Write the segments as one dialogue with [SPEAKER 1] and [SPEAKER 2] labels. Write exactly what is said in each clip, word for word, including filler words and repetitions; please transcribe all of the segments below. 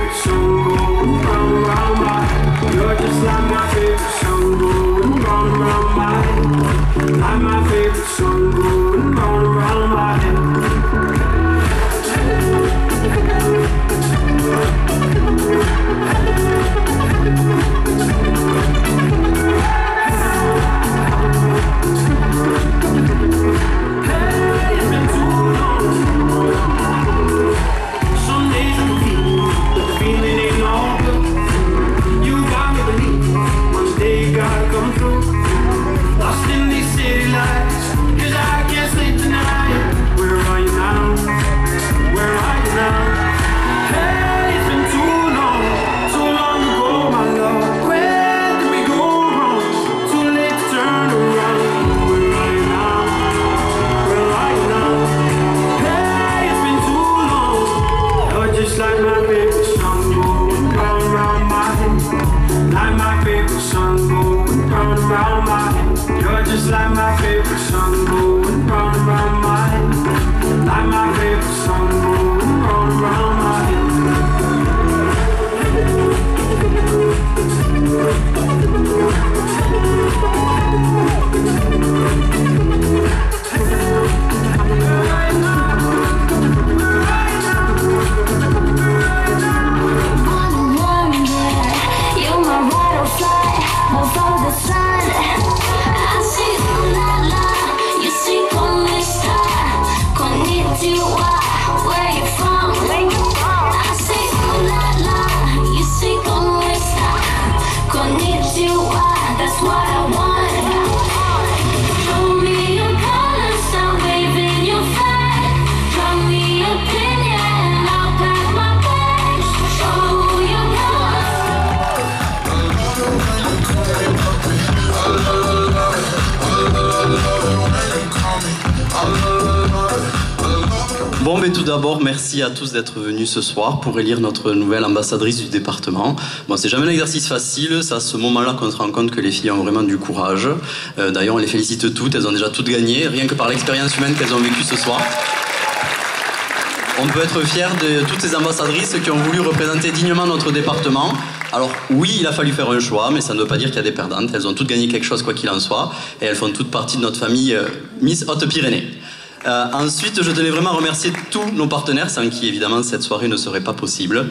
[SPEAKER 1] favorite song going round, round my head. You're just like my favorite song going round, round my head. Like my favorite song going round, round my head.
[SPEAKER 2] Bon, mais tout d'abord, merci à tous d'être venus ce soir pour élire notre nouvelle ambassadrice du département. Bon, c'est jamais un exercice facile, c'est à ce moment-là qu'on se rend compte que les filles ont vraiment du courage. Euh, D'ailleurs, on les félicite toutes, elles ont déjà toutes gagné, rien que par l'expérience humaine qu'elles ont vécue ce soir. On peut être fiers de toutes ces ambassadrices qui ont voulu représenter dignement notre département. Alors oui, il a fallu faire un choix, mais ça ne veut pas dire qu'il y a des perdantes. Elles ont toutes gagné quelque chose quoi qu'il en soit, et elles font toutes partie de notre famille euh, Miss Haute-Pyrénées. Euh, ensuite, je tenais vraiment à remercier tous nos partenaires, sans qui évidemment cette soirée ne serait pas possible.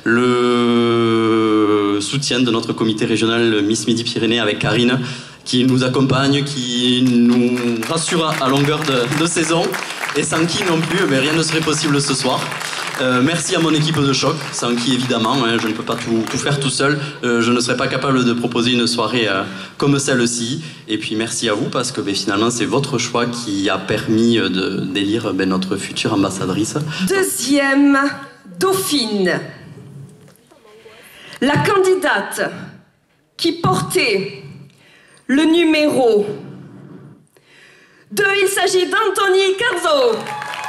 [SPEAKER 2] Le soutien de notre comité régional Miss Midi-Pyrénées avec Karine, qui nous accompagne, qui nous rassure à longueur de, de saison, et sans qui non plus, mais rien ne serait possible ce soir. Euh, merci à mon équipe de choc, sans qui évidemment, hein, je ne peux pas tout, tout faire tout seul, euh, je ne serais pas capable de proposer une soirée euh, comme celle-ci. Et puis merci à vous, parce que ben, finalement c'est votre choix qui a permis d'élire ben, notre future ambassadrice.
[SPEAKER 3] Deuxième dauphine, la candidate qui portait le numéro deux, il s'agit d'Anthony Carzo.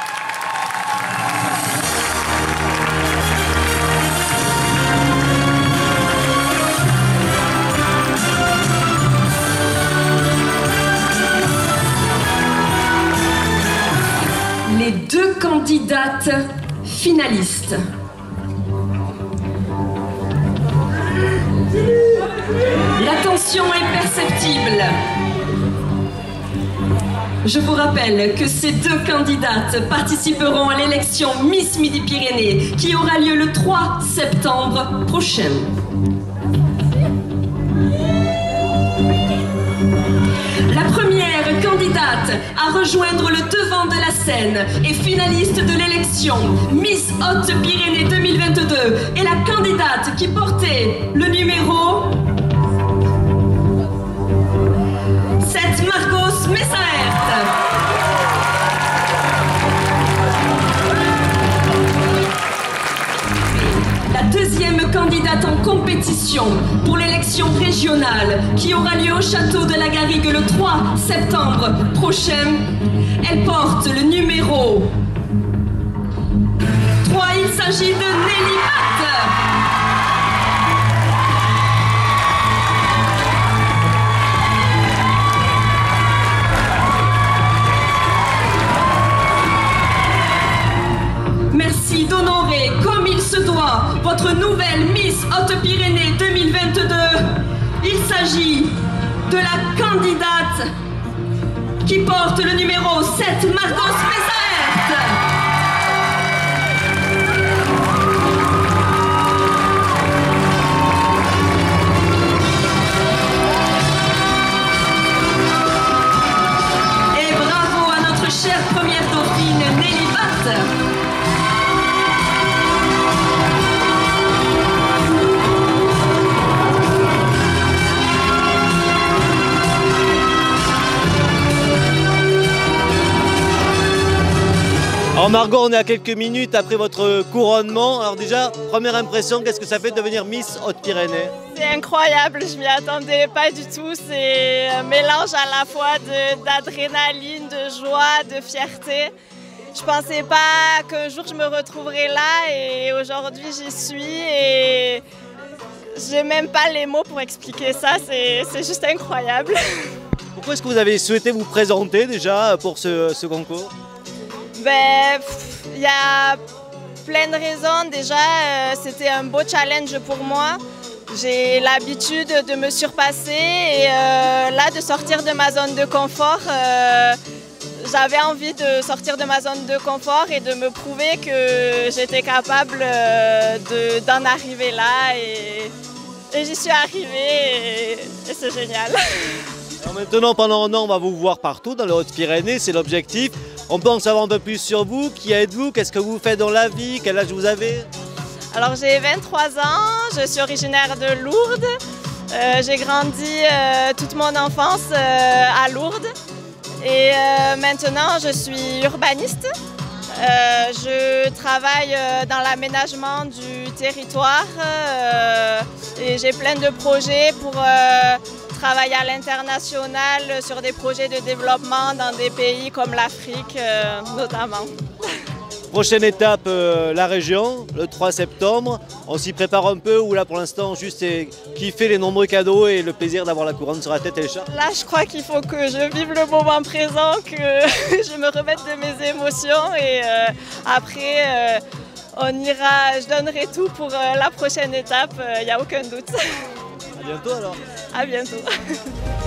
[SPEAKER 3] Les deux candidates finalistes. La tension est perceptible. Je vous rappelle que ces deux candidates participeront à l'élection Miss Midi-Pyrénées qui aura lieu le trois septembre prochain. La première candidate à rejoindre le devant de la scène et finaliste de l'élection Miss Haute-Pyrénées deux mille vingt-deux est la candidate qui portait le numéro sept, Marcos Messaert. La deuxième candidate en compétition pour l'élection régionale qui aura lieu au château de la Garrigue le trois septembre prochain, elle porte le numéro trois, il s'agit de Nelly Pat. Merci d'honorer comme il se doit votre nouvelle Miss Haute-Pyrénées deux mille vingt-deux. Il s'agit de la candidate qui porte le numéro sept, Margot Spézaert. Et bravo à notre chère première dauphine, Nelly Batt.
[SPEAKER 4] Alors Margot, on est à quelques minutes après votre couronnement. Alors déjà, première impression, qu'est-ce que ça fait de devenir Miss Haute-Pyrénées?
[SPEAKER 5] C'est incroyable, je m'y attendais pas du tout. C'est un mélange à la fois d'adrénaline, de, de joie, de fierté. Je pensais pas qu'un jour je me retrouverais là et aujourd'hui j'y suis et j'ai même pas les mots pour expliquer ça, c'est juste incroyable.
[SPEAKER 4] Pourquoi est-ce que vous avez souhaité vous présenter déjà pour ce, ce concours?
[SPEAKER 5] Ben, il y a plein de raisons. Déjà, euh, c'était un beau challenge pour moi. J'ai l'habitude de me surpasser et euh, là, de sortir de ma zone de confort, euh, j'avais envie de sortir de ma zone de confort et de me prouver que j'étais capable euh, d'en arriver là et, et j'y suis arrivée et, et c'est génial.
[SPEAKER 4] Alors maintenant, pendant un an, on va vous voir partout dans les Hautes-Pyrénées, c'est l'objectif. On peut en savoir un peu plus sur vous. Qui êtes-vous? Qu'est-ce que vous faites dans la vie? Quel âge vous avez?
[SPEAKER 5] Alors j'ai vingt-trois ans, je suis originaire de Lourdes. Euh, j'ai grandi euh, toute mon enfance euh, à Lourdes. Et euh, maintenant je suis urbaniste. Euh, je travaille euh, dans l'aménagement du territoire euh, et j'ai plein de projets pour euh, travailler à l'international sur des projets de développement dans des pays comme l'Afrique euh, notamment.
[SPEAKER 4] Prochaine étape, euh, la région, le trois septembre. On s'y prépare un peu ou là pour l'instant juste eh, kiffer les nombreux cadeaux et le plaisir d'avoir la couronne sur la tête et les l'écharpe?
[SPEAKER 5] Là je crois qu'il faut que je vive le moment présent, que je me remette de mes émotions et euh, après euh, on ira, je donnerai tout pour euh, la prochaine étape, il euh, n'y a aucun doute.
[SPEAKER 4] À bientôt alors.
[SPEAKER 5] À bientôt.